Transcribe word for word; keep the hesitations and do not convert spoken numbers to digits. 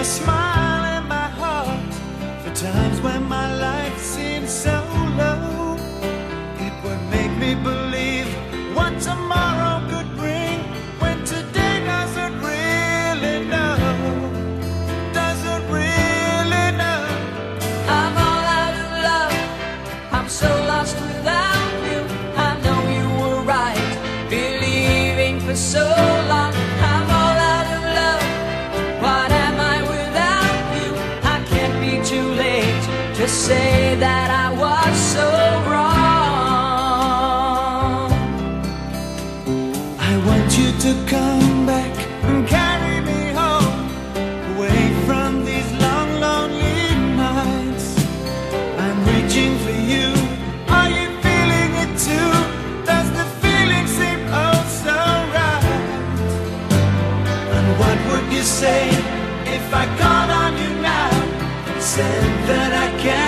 a smile in my heart for times when my life seemed so low. It would make me believe what tomorrow could bring, when today doesn't really know, doesn't really know. I'm all out of love, I'm so lost without you. I know you were right, believing for so long. I'm all out of love, what am I without you? I can't be too late to say that I was so wrong. I want you to come back and carry me home, away from these long, lonely nights. I'm reaching for you, are you feeling it too? Does the feeling seem oh so right? And what would you say if I called on you now and said that I can't